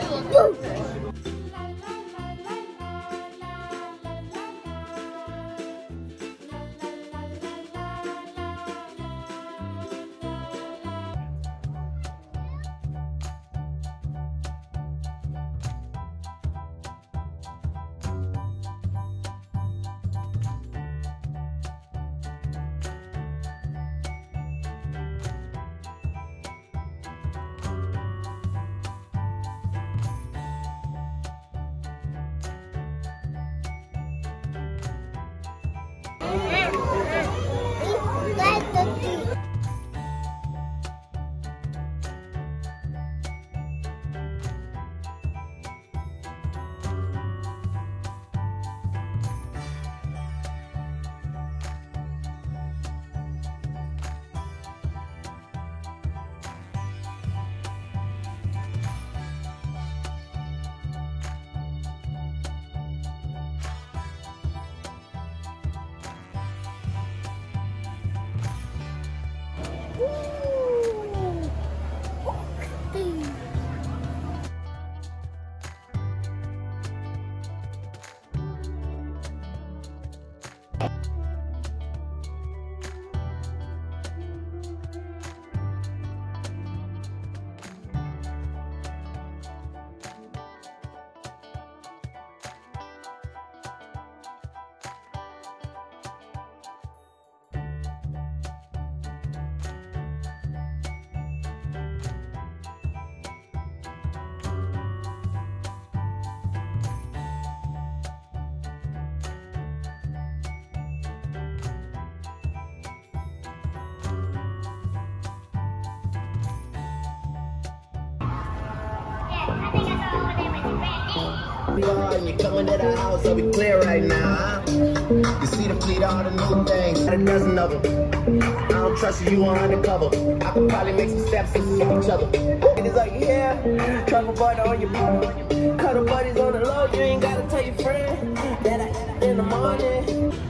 You're coming to the house, I'll be clear right now, huh? You see the fleet, all the new things, got a dozen of them. I don't trust you, you on undercover. I could probably make some steps and see each other. It's like, yeah, travel buddy on your phone. Cuddle buddies on the low, you ain't gotta tell your friend that I in the morning.